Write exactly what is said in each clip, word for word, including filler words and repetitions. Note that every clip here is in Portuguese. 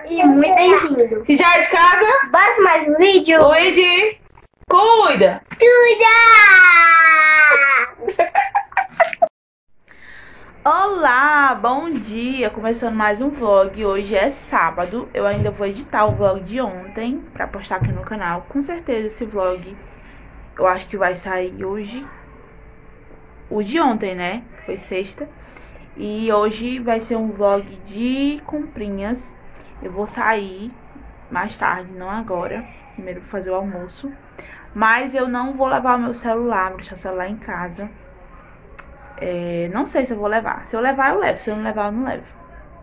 e muito bem-vindo. Se já é de casa, bora pra mais um vídeo. Luigi, cuida! Cuida! Olá, bom dia! Começando mais um vlog. Hoje é sábado. Eu ainda vou editar o vlog de ontem pra postar aqui no canal. Com certeza esse vlog eu acho que vai sair hoje. O de ontem, né? Foi sexta. E hoje vai ser um vlog de comprinhas. Eu vou sair mais tarde, não agora. Primeiro vou fazer o almoço. Mas eu não vou levar o meu celular, vou deixar o celular em casa. É, não sei se eu vou levar. Se eu levar, eu levo. Se eu não levar, eu não levo.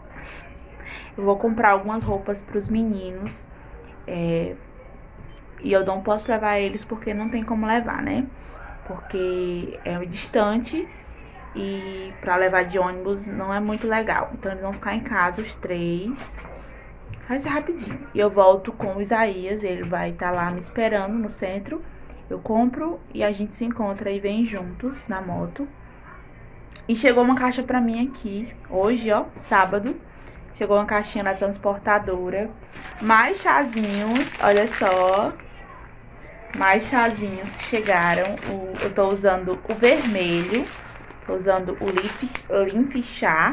Eu vou comprar algumas roupas pros meninos. É, e eu não posso levar eles porque não tem como levar, né? Porque é distante e pra levar de ônibus não é muito legal. Então eles vão ficar em casa, os três. Vai ser rapidinho. E eu volto com o Isaías, ele vai estar lá me esperando no centro. Eu compro e a gente se encontra e vem juntos na moto. E chegou uma caixa pra mim aqui, hoje, ó, sábado. Chegou uma caixinha da transportadora. Mais chazinhos, olha só. Mais chazinhos que chegaram. O, eu tô usando o vermelho. Tô usando o Linf Chá.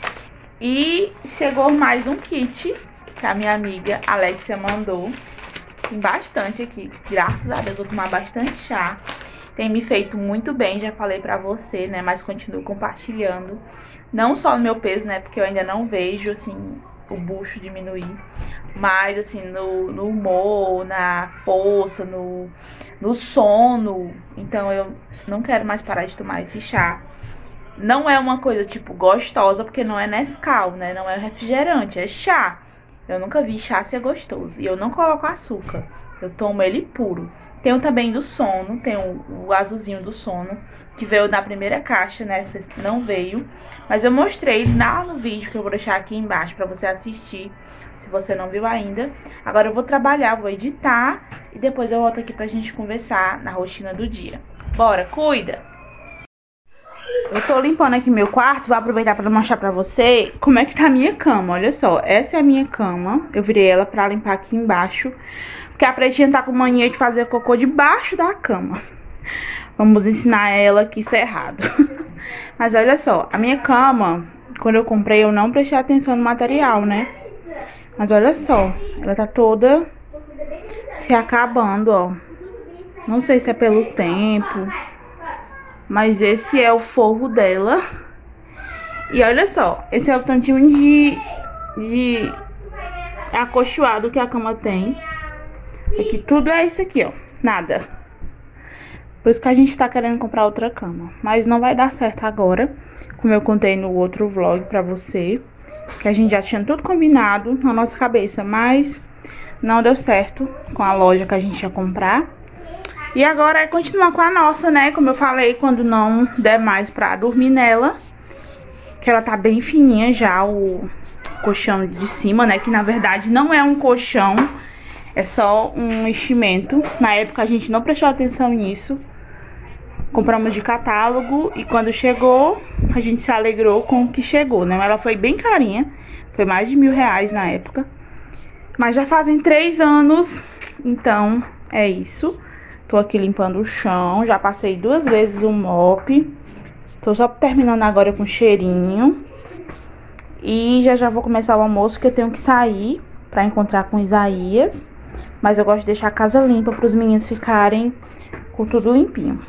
E chegou mais um kit que a minha amiga Alexia mandou. Tem bastante aqui. Graças a Deus, vou tomar bastante chá. Tem me feito muito bem, já falei pra você, né? Mas continuo compartilhando. Não só no meu peso, né? Porque eu ainda não vejo, assim, o bucho diminuir. Mas, assim, no, no humor, na força, no, no sono. Então, eu não quero mais parar de tomar esse chá. Não é uma coisa, tipo, gostosa, porque não é Nescau, né? Não é refrigerante, é chá. Eu nunca vi chá ser gostoso. E eu não coloco açúcar. Eu tomo ele puro. Tem o também do sono. Tem o, o azulzinho do sono. Que veio na primeira caixa, né? Não veio. Mas eu mostrei lá no vídeo que eu vou deixar aqui embaixo pra você assistir. Se você não viu ainda. Agora eu vou trabalhar, vou editar. E depois eu volto aqui pra gente conversar na rotina do dia. Bora, cuida! Eu tô limpando aqui meu quarto, vou aproveitar pra mostrar pra você como é que tá a minha cama, olha só. Essa é a minha cama, eu virei ela pra limpar aqui embaixo, porque a Pretinha tá com mania de fazer cocô debaixo da cama. Vamos ensinar ela que isso é errado. Mas olha só, a minha cama, quando eu comprei, eu não prestei atenção no material, né? Mas olha só, ela tá toda se acabando, ó. Não sei se é pelo tempo, mas esse é o forro dela. E olha só, esse é o tantinho de, de acolchoado que a cama tem. Aqui tudo é isso aqui, ó. Nada. Por isso que a gente tá querendo comprar outra cama. Mas não vai dar certo agora. Como eu contei no outro vlog pra você. Que a gente já tinha tudo combinado na nossa cabeça. Mas não deu certo com a loja que a gente ia comprar. E agora é continuar com a nossa, né? Como eu falei, quando não der mais pra dormir nela. Que ela tá bem fininha já, o colchão de cima, né? Que na verdade não é um colchão, é só um enchimento. Na época a gente não prestou atenção nisso. Compramos de catálogo e quando chegou, a gente se alegrou com o que chegou, né? Ela foi bem carinha, foi mais de mil reais na época. Mas já fazem três anos, então é isso. Tô aqui limpando o chão, já passei duas vezes o mop. Tô só terminando agora com cheirinho. E já já vou começar o almoço, porque eu tenho que sair pra encontrar com o Isaías. Mas eu gosto de deixar a casa limpa pros meninos ficarem com tudo limpinho.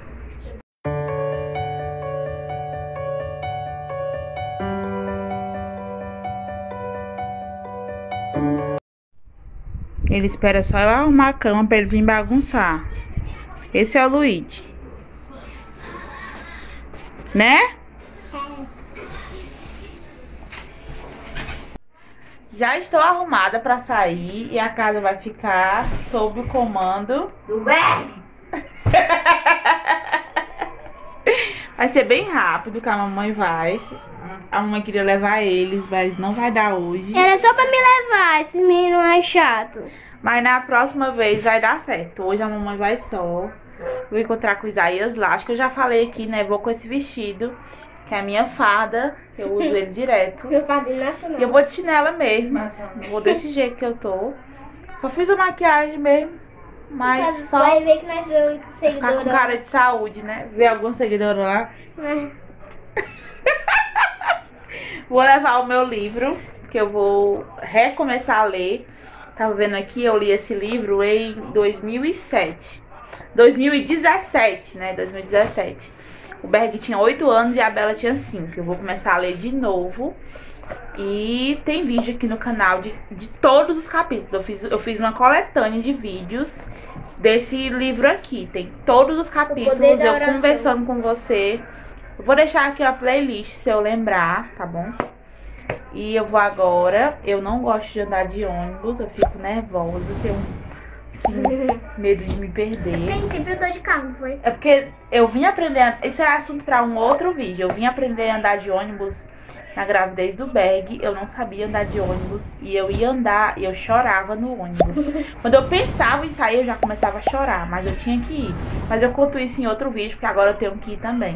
Ele espera só eu arrumar a cama pra ele vir bagunçar. Esse é o Luigi. Né? Já estou arrumada pra sair e a casa vai ficar sob o comando do Berg. Vai ser bem rápido que a mamãe vai. A mamãe queria levar eles, mas não vai dar hoje. Era só pra me levar, esses meninos é chato. Mas na próxima vez vai dar certo. Hoje a mamãe vai só. Vou encontrar com o Isaías lá. Acho que eu já falei aqui, né? Vou com esse vestido que é a minha fada. Eu uso ele direto. Meu padrinho nacional. E eu vou de chinela mesmo. Vou desse jeito que eu tô. Só fiz a maquiagem mesmo. Mas Mas só vai ver que nós vamos ficar seguidora. com cara de saúde, né? Ver alguma seguidora lá. É. Vou levar o meu livro, que eu vou recomeçar a ler. Tava vendo aqui, eu li esse livro em dois mil e sete. dois mil e dezessete, né? dois mil e dezessete. O Berg tinha oito anos e a Bela tinha cinco. Eu vou começar a ler de novo. E tem vídeo aqui no canal de, de todos os capítulos. Eu fiz, eu fiz uma coletânea de vídeos desse livro aqui. Tem todos os capítulos, eu conversando com você. Eu vou deixar aqui a playlist se eu lembrar, tá bom? E eu vou agora. Eu não gosto de andar de ônibus, eu fico nervosa, tenho sim, medo de me perder. Tem sempre dor de carro, foi? É porque eu vim aprender. Esse é assunto pra um outro vídeo. Eu vim aprender a andar de ônibus na gravidez do Berg. Eu não sabia andar de ônibus. E eu ia andar e eu chorava no ônibus. Quando eu pensava em sair, eu já começava a chorar. Mas eu tinha que ir. Mas eu conto isso em outro vídeo, porque agora eu tenho que ir também.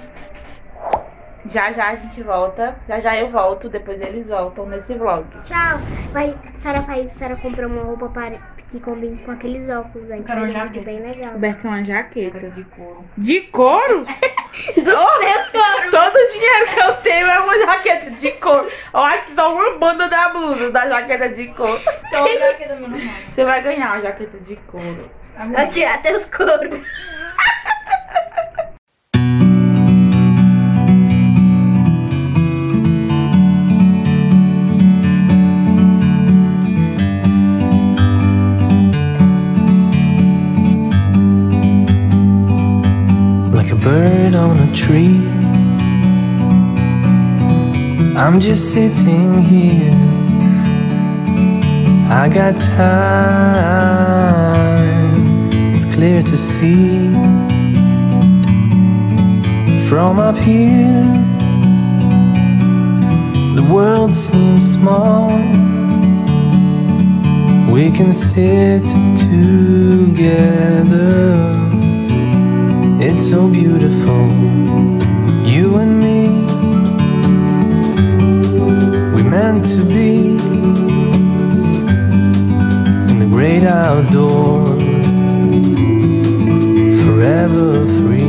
Já já a gente volta. Já já eu volto. Depois eles voltam nesse vlog. Tchau. Vai, Sara faz. Sara comprou uma roupa para que combine com aqueles óculos. A gente faz um vídeo bem legal. O Berg tem uma jaqueta de couro. De couro? Do Oh, seu couro. Todo o dinheiro que eu tenho é uma jaqueta de couro. Olha que só uma banda da blusa da jaqueta de couro. Só uma jaqueta meu nome. Você vai ganhar uma jaqueta de couro. Vou tirar teus couros. Bird on a tree, I'm just sitting here. I got time, it's clear to see. From up here, the world seems small. We can sit together. It's so beautiful, you and me. We meant to be in the great outdoors, forever free.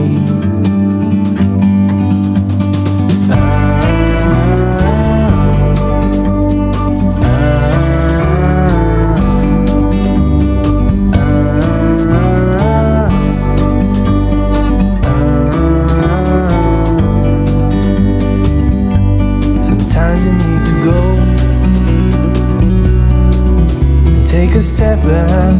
Take a step back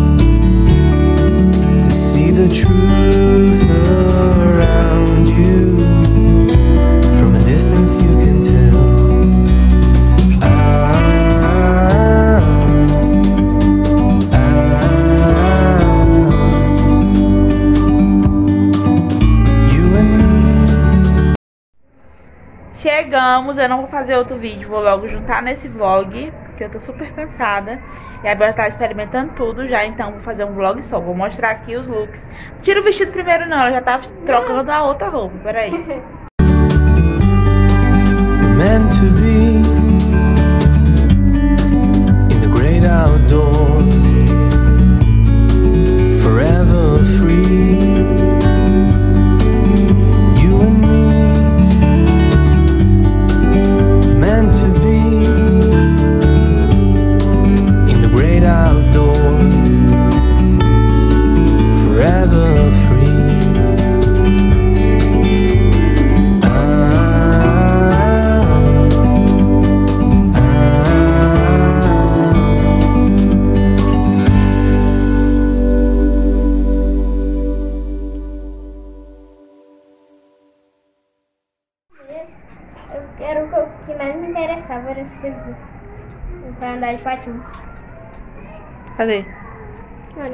to see the truth around you. From a distance you can tell. Ah, ah, you and me. Chegamos, eu não vou fazer outro vídeo, vou logo juntar nesse vlog, porque eu tô super cansada. E a Bela tá experimentando tudo já, então vou fazer um vlog só. Vou mostrar aqui os looks. Tira o vestido primeiro não, ela já tá trocando a outra roupa, peraí. Meant to be in the great outdoors, forever free. You and me, meant to be in the great outdoors, forever free. Era o que mais me interessava, era escrever. Pra andar de patins. Cadê? Olha.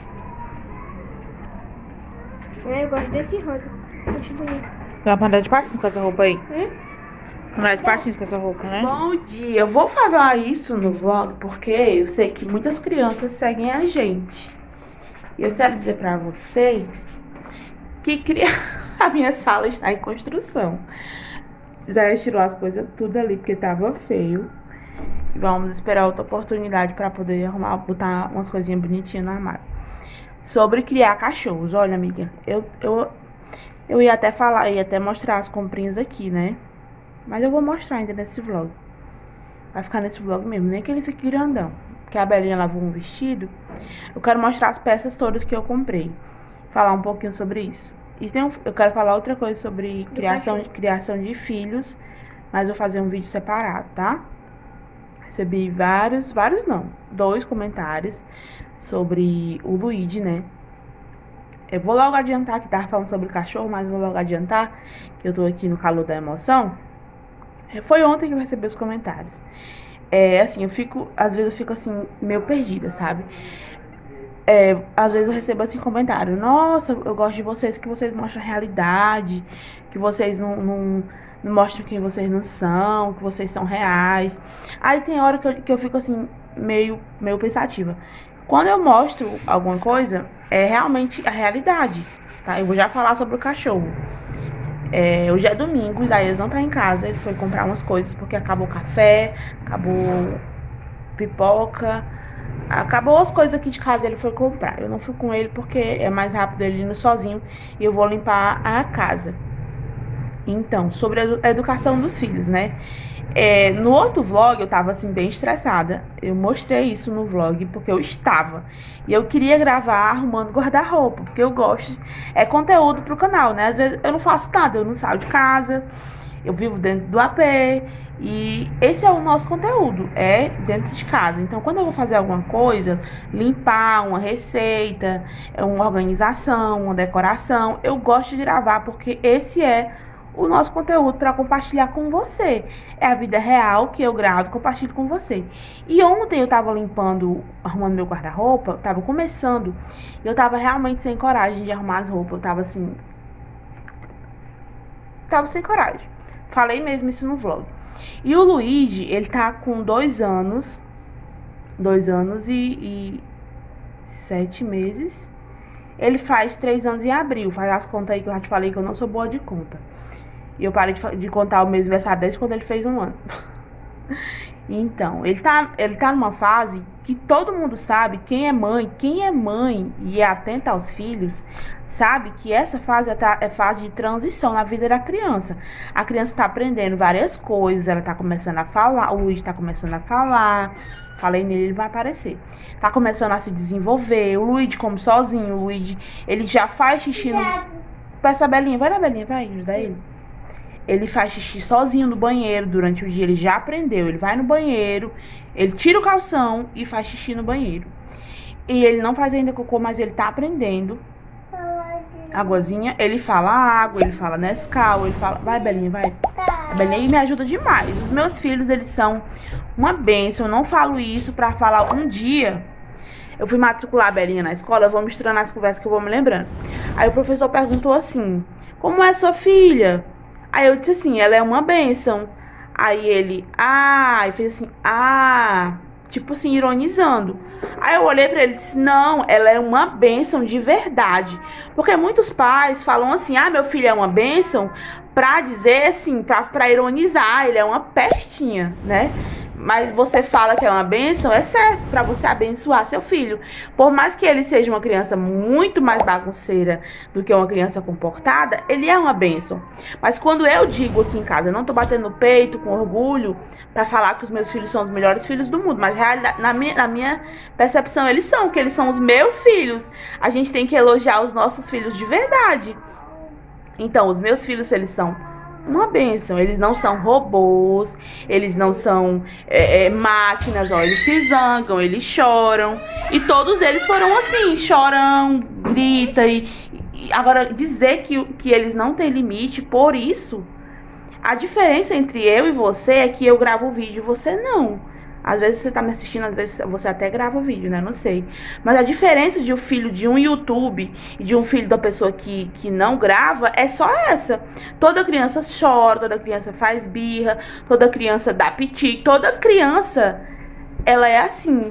É, eu gosto desse rosa. Acho bonito. Vai pra andar de patins com essa roupa aí? Hum? Andar de patins com essa roupa, né? Bom dia, eu vou falar isso no vlog porque eu sei que muitas crianças seguem a gente. E eu quero dizer pra você que criança... A minha sala está em construção. Isaías tirou as coisas tudo ali porque tava feio. Vamos esperar outra oportunidade para poder arrumar, botar umas coisinhas bonitinhas no armário. Sobre criar cachorros. Olha, amiga, eu, eu, eu ia até falar, ia até mostrar as comprinhas aqui, né? Mas eu vou mostrar ainda nesse vlog. Vai ficar nesse vlog mesmo, nem que ele fique grandão. Porque a Belinha lavou um vestido. Eu quero mostrar as peças todas que eu comprei. Falar um pouquinho sobre isso. E tem um, eu quero falar outra coisa sobre criação, criação de filhos. Mas eu vou fazer um vídeo separado, tá? Recebi vários, vários não, dois comentários sobre o Luigi, né? Eu vou logo adiantar que tava falando sobre cachorro, mas vou logo adiantar que eu tô aqui no calor da emoção. Foi ontem que eu recebi os comentários. É, assim, eu fico, às vezes eu fico assim, meio perdida, sabe? É, às vezes eu recebo assim comentário: nossa, eu gosto de vocês, que vocês mostram a realidade, que vocês não, não, não mostram quem vocês não são, que vocês são reais. Aí tem hora que eu, que eu fico assim, meio, meio pensativa. Quando eu mostro alguma coisa, é realmente a realidade, tá? Eu vou já falar sobre o cachorro. É, hoje é domingo, o Isaías não tá em casa, ele foi comprar umas coisas porque acabou o café, acabou pipoca, acabou as coisas aqui de casa, ele foi comprar. Eu não fui com ele porque é mais rápido ele indo sozinho e eu vou limpar a casa. Então, sobre a educação dos filhos, né? É, no outro vlog eu tava assim bem estressada. Eu mostrei isso no vlog porque eu estava. E eu queria gravar arrumando guarda-roupa, porque eu gosto. É conteúdo pro canal, né? Às vezes eu não faço nada, eu não saio de casa. Eu vivo dentro do A P. E esse é o nosso conteúdo, é dentro de casa. Então, quando eu vou fazer alguma coisa, limpar uma receita, uma organização, uma decoração, eu gosto de gravar porque esse é o nosso conteúdo para compartilhar com você. É a vida real que eu gravo e compartilho com você. E ontem eu tava limpando, arrumando meu guarda-roupa, eu tava começando, e eu tava realmente sem coragem de arrumar as roupas. Eu tava assim, tava sem coragem. Falei mesmo isso no vlog. E o Luigi, ele tá com dois anos, dois anos e, e sete meses. Ele faz três anos em abril. Faz as contas aí que eu já te falei que eu não sou boa de conta. E eu parei de, de contar o mês aniversário desde quando ele fez um ano. Então, ele tá, ele tá numa fase que todo mundo sabe, quem é mãe, quem é mãe e é atenta aos filhos, sabe que essa fase é, é fase de transição na vida da criança. A criança tá aprendendo várias coisas, ela tá começando a falar, o Luigi tá começando a falar. Falei nele, ele vai aparecer. Tá começando a se desenvolver. O Luigi come sozinho, o Luigi, ele já faz xixi no... Peça a Belinha, vai na Belinha, vai ajudar ele. Ele faz xixi sozinho no banheiro durante o dia, ele já aprendeu. Ele vai no banheiro, ele tira o calção e faz xixi no banheiro. E ele não faz ainda cocô, mas ele tá aprendendo. Águazinha, ele fala água, ele fala Nescau, ele fala... Vai, Belinha, vai. A Belinha me ajuda demais. Os meus filhos, eles são uma bênção. Eu não falo isso pra falar um dia... Eu fui matricular a Belinha na escola, eu vou misturando as conversas que eu vou me lembrando. Aí o professor perguntou assim: como é sua filha? Aí eu disse assim: ela é uma bênção. Aí ele, ah, e fez assim, ah, tipo assim, ironizando. Aí eu olhei pra ele e disse: não, ela é uma bênção de verdade. Porque muitos pais falam assim: ah, meu filho é uma bênção, pra dizer assim, pra, pra ironizar, ele é uma pestinha, né? Mas você fala que é uma bênção, é certo, pra você abençoar seu filho. Por mais que ele seja uma criança muito mais bagunceira do que uma criança comportada, ele é uma bênção. Mas quando eu digo aqui em casa, eu não tô batendo no peito com orgulho pra falar que os meus filhos são os melhores filhos do mundo. Mas na minha, na minha percepção, eles são, que eles são os meus filhos. A gente tem que elogiar os nossos filhos de verdade. Então, os meus filhos, eles são uma bênção, eles não são robôs, eles não são é, é, máquinas, ó, eles se zangam, eles choram, e todos eles foram assim, choram, grita, e, e agora dizer que, que eles não têm limite, por isso, a diferença entre eu e você é que eu gravo o vídeo e você não. Às vezes você tá me assistindo, às vezes você até grava o vídeo, né? Não sei. Mas a diferença de um filho de um YouTube e de um filho da pessoa que, que não grava é só essa. Toda criança chora, toda criança faz birra, toda criança dá piti, toda criança, ela é assim.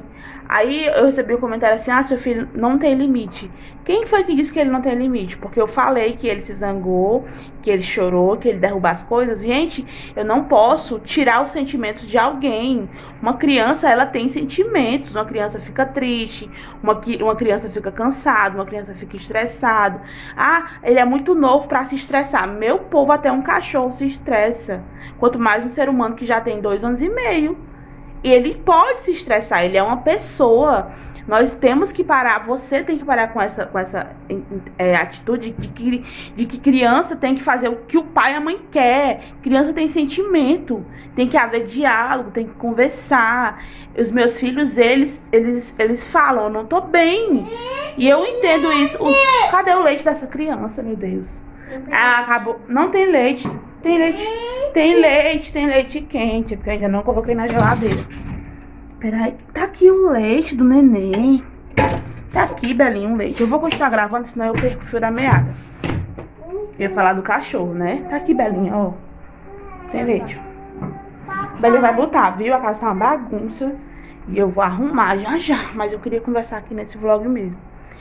Aí eu recebi um comentário assim, ah, seu filho não tem limite. Quem foi que disse que ele não tem limite? Porque eu falei que ele se zangou, que ele chorou, que ele derrubou as coisas. Gente, eu não posso tirar os sentimentos de alguém. Uma criança, ela tem sentimentos. Uma criança fica triste, uma, uma criança fica cansada, uma criança fica estressada. Ah, ele é muito novo pra se estressar. Meu povo, até um cachorro se estressa. Quanto mais um ser humano que já tem dois anos e meio. E ele pode se estressar, ele é uma pessoa. Nós temos que parar, você tem que parar com essa, com essa é, atitude de que, de que criança tem que fazer o que o pai e a mãe quer. Criança tem sentimento, tem que haver diálogo, tem que conversar. Os meus filhos, eles, eles, eles falam, eu não tô bem. E eu entendo isso. O, cadê o leite dessa criança, meu Deus? Ah, acabou. Não tem leite. Tem leite. Tem leite, tem leite quente, porque eu ainda não coloquei na geladeira. Peraí, tá aqui o leite do neném. Tá aqui, Belinho, o leite. Eu vou continuar gravando, senão eu perco o fio da meada. Eu ia falar do cachorro, né? Tá aqui, Belinho, ó. Tem leite. Belinho vai botar, viu? A casa tá uma bagunça. E eu vou arrumar já já. Mas eu queria conversar aqui nesse vlog mesmo.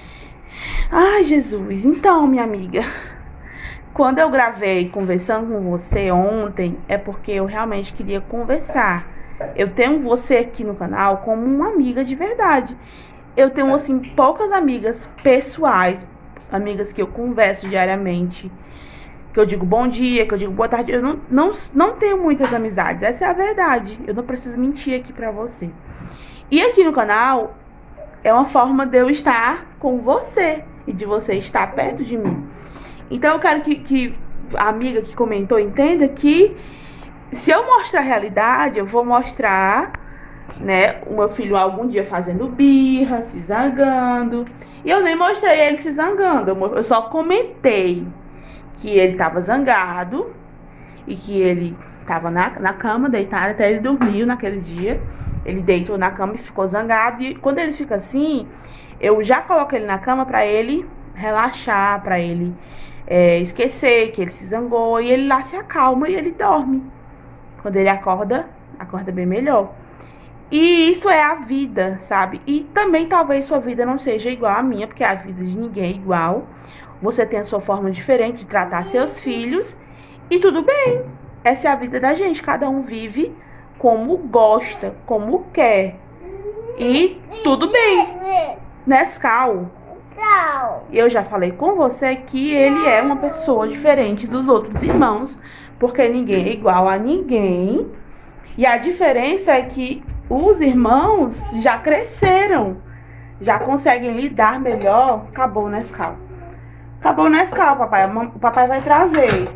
Ai, Jesus. Então, minha amiga, quando eu gravei conversando com você ontem, é porque eu realmente queria conversar. Eu tenho você aqui no canal como uma amiga de verdade. Eu tenho, assim, poucas amigas pessoais, amigas que eu converso diariamente, que eu digo bom dia, que eu digo boa tarde. Eu não, não, não tenho muitas amizades, essa é a verdade. Eu não preciso mentir aqui pra você. E aqui no canal é uma forma de eu estar com você e de você estar perto de mim. Então eu quero que, que a amiga que comentou entenda que se eu mostrar a realidade, eu vou mostrar, né, o meu filho algum dia fazendo birra, se zangando. E eu nem mostrei ele se zangando, eu só comentei que ele tava zangado e que ele tava na, na cama deitado, até ele dormiu naquele dia. Ele deitou na cama e ficou zangado. E quando ele fica assim, eu já coloco ele na cama pra ele relaxar, pra ele é, esquecer que ele se zangou. E ele lá se acalma e ele dorme. Quando ele acorda, acorda bem melhor. E isso é a vida, sabe? E também talvez sua vida não seja igual à minha, porque a vida de ninguém é igual. Você tem a sua forma diferente de tratar seus filhos. E tudo bem. Essa é a vida da gente. Cada um vive como gosta, como quer. E tudo bem. Nescau, eu já falei com você que ele é uma pessoa diferente dos outros irmãos, porque ninguém é igual a ninguém. E a diferença é que os irmãos já cresceram, já conseguem lidar melhor. Acabou o Nescau. Acabou o Nescau, papai. O papai vai trazer.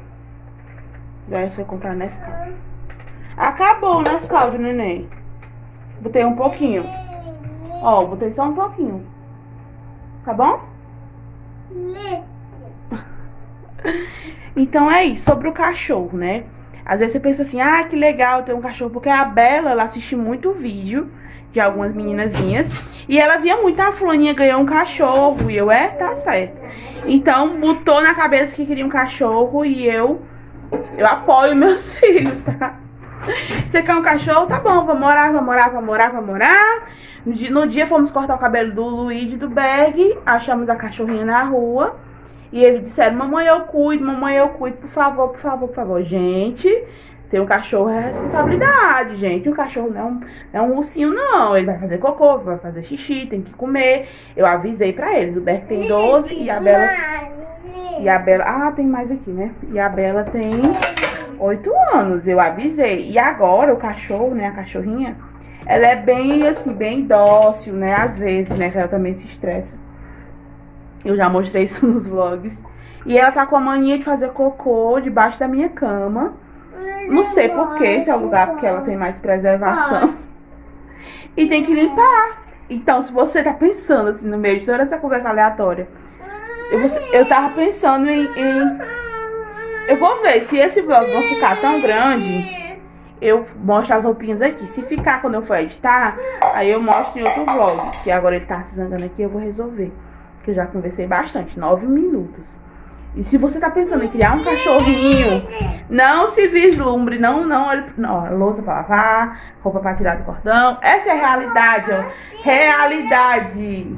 Já foi comprar Nescau. Acabou o Nescau do neném. Botei um pouquinho. Ó, botei só um pouquinho. Tá bom? Então é isso, sobre o cachorro, né? Às vezes você pensa assim, ah, que legal ter um cachorro. Porque a Bela, ela assiste muito vídeo de algumas meninazinhas. E ela via muito, a fulaninha ganhou um cachorro. E eu, é, tá certo. Então, botou na cabeça que queria um cachorro. E eu, eu apoio meus filhos, tá? Você quer um cachorro? Tá bom, vamos morar, vamos morar, vamos morar, vamos morar. No dia, no dia fomos cortar o cabelo do Luigi e do Berg. Achamos a cachorrinha na rua. E eles disseram, mamãe eu cuido, mamãe eu cuido, por favor, por favor, por favor. Gente, ter um cachorro é responsabilidade, gente. Um cachorro não é um, é um ursinho, não. Ele vai fazer cocô, vai fazer xixi, tem que comer. Eu avisei pra eles, o Berg tem doze e a Bela... E a Bela... Ah, tem mais aqui, né? E a Bela tem oito anos, eu avisei. E agora o cachorro, né, a cachorrinha, ela é bem, assim, bem dócil, né? Às vezes, né, que ela também se estressa. Eu já mostrei isso nos vlogs. E ela tá com a mania de fazer cocô debaixo da minha cama. Não sei porquê, se é o lugar porque ela tem mais preservação. E tem que limpar. Então, se você tá pensando, assim, no meio de toda essa conversa aleatória, eu, vou, eu tava pensando em, em... Eu vou ver, se esse vlog não ficar tão grande, eu mostro as roupinhas aqui. Se ficar quando eu for editar, aí eu mostro em outro vlog. Que agora ele tá se zangando aqui, eu vou resolver. Que eu já conversei bastante, nove minutos. E se você tá pensando em criar um cachorrinho, não se vislumbre, não, não, olhe, não, louça pra lavar, roupa pra tirar do cordão. Essa é a realidade, ó. Realidade.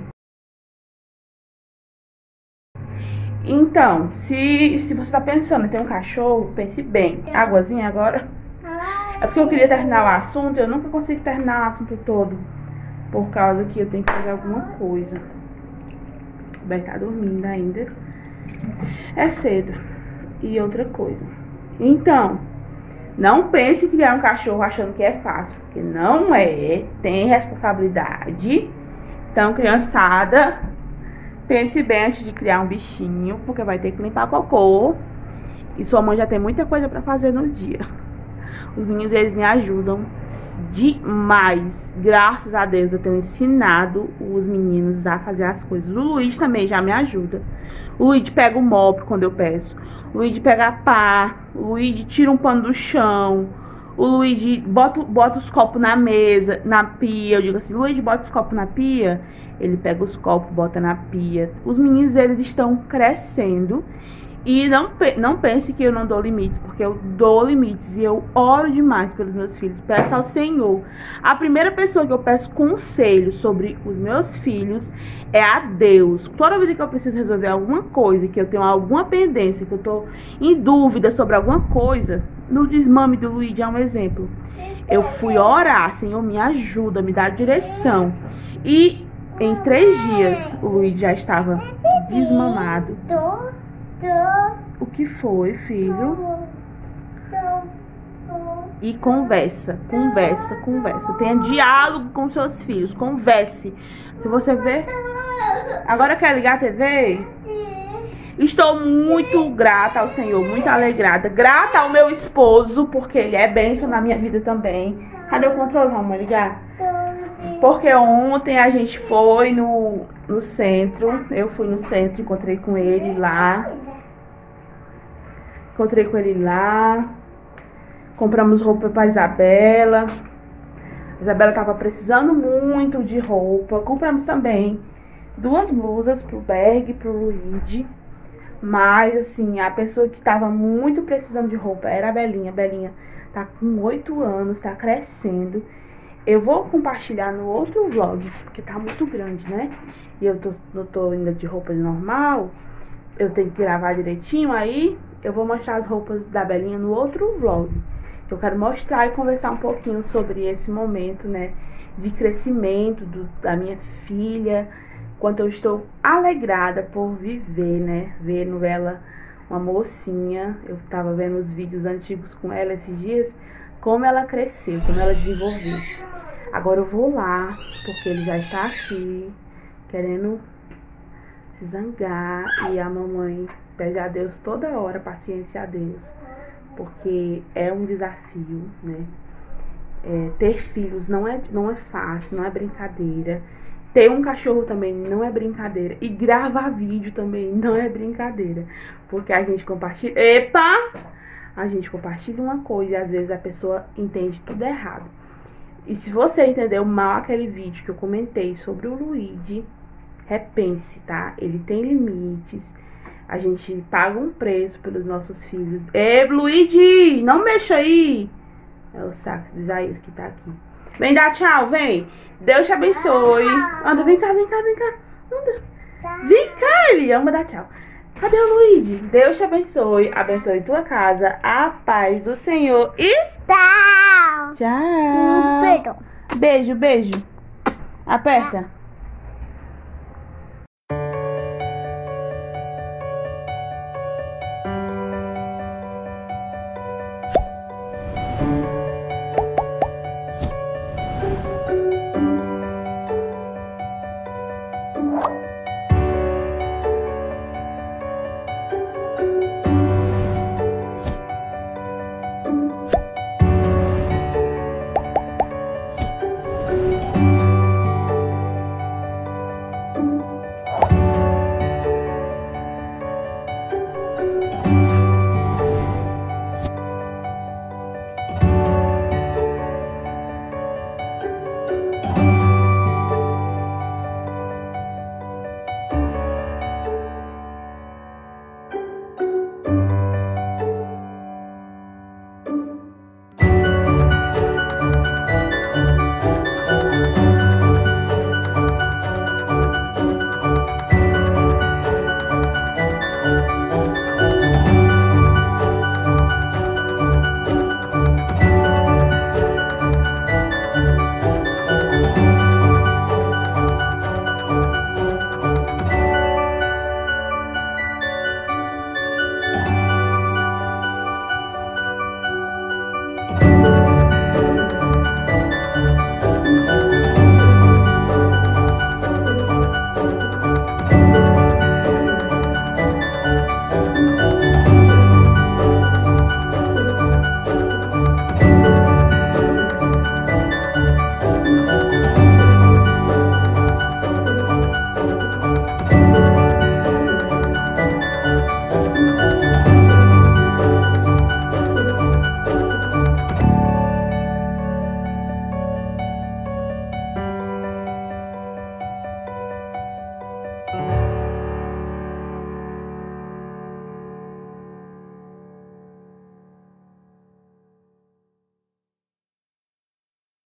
Então, se, se você tá pensando em ter um cachorro, pense bem. Águazinha agora. É porque eu queria terminar o assunto, eu nunca consigo terminar o assunto todo. Por causa que eu tenho que fazer alguma coisa. O Ben tá dormindo ainda. É cedo. E outra coisa. Então, não pense em criar um cachorro achando que é fácil. Porque não é. Tem responsabilidade. Então, criançada, pense bem antes de criar um bichinho. Porque vai ter que limpar cocô. E sua mãe já tem muita coisa pra fazer no dia. Os meninos, eles me ajudam demais. Graças a Deus eu tenho ensinado os meninos a fazer as coisas. O Luiz também já me ajuda. O Luiz pega o mop quando eu peço. O Luiz pega a pá. O Luiz tira um pano do chão. O Luiz bota, bota os copos na mesa, na pia. Eu digo assim, Luiz, bota os copos na pia. Ele pega os copos, bota na pia. Os meninos, eles estão crescendo. E não, não pense que eu não dou limites, porque eu dou limites e eu oro demais pelos meus filhos. Peço ao Senhor. A primeira pessoa que eu peço conselho sobre os meus filhos é a Deus. Toda vez que eu preciso resolver alguma coisa, que eu tenho alguma pendência, que eu tô em dúvida sobre alguma coisa, no desmame do Luigi é um exemplo. Eu fui orar, Senhor, me ajuda, me dá direção. E em três dias o Luigi já estava desmamado. O que foi, filho? E conversa, conversa, conversa. Tenha diálogo com seus filhos, converse. Se você ver... Agora quer ligar a T V? Estou muito grata ao Senhor, muito alegrada. Grata ao meu esposo, porque ele é bênção na minha vida também. Cadê o controle, vamos ligar? Porque ontem a gente foi no, no centro. Eu fui no centro, encontrei com ele lá. Encontrei com ele lá. Compramos roupa pra Isabela. A Isabela tava precisando muito de roupa. Compramos também duas blusas pro Berg e pro Luigi. Mas, assim, a pessoa que tava muito precisando de roupa era a Belinha. A Belinha tá com oito anos, tá crescendo. Eu vou compartilhar no outro vlog, porque tá muito grande, né? E eu tô, não tô ainda de roupa normal. Eu tenho que gravar direitinho, aí eu vou mostrar as roupas da Belinha no outro vlog. Que eu quero mostrar e conversar um pouquinho sobre esse momento, né? De crescimento do, da minha filha. Quanto eu estou alegrada por viver, né? Vendo ela, uma mocinha. Eu tava vendo os vídeos antigos com ela esses dias. Como ela cresceu, como ela desenvolveu. Agora eu vou lá, porque ele já está aqui, querendo se zangar. E a mamãe pede a Deus toda hora, paciência a Deus. Porque é um desafio, né? É, ter filhos não é, não é fácil, não é brincadeira. Ter um cachorro também não é brincadeira. E gravar vídeo também não é brincadeira. Porque a gente compartilha... Epa! A gente compartilha uma coisa e às vezes a pessoa entende tudo errado. E se você entendeu mal aquele vídeo que eu comentei sobre o Luigi, repense, tá? Ele tem limites. A gente paga um preço pelos nossos filhos. Ei, Luigi! Não mexa aí! É o saco de Isaías que tá aqui. Vem dar tchau, vem! Deus te abençoe! Anda, vem cá, vem cá, vem cá! Anda! Vem cá, ele ama dar tchau! Cadê o Luigi? Deus te abençoe, abençoe tua casa, a paz do Senhor e... Tchau! Tchau! Beijo! Beijo, beijo! Aperta!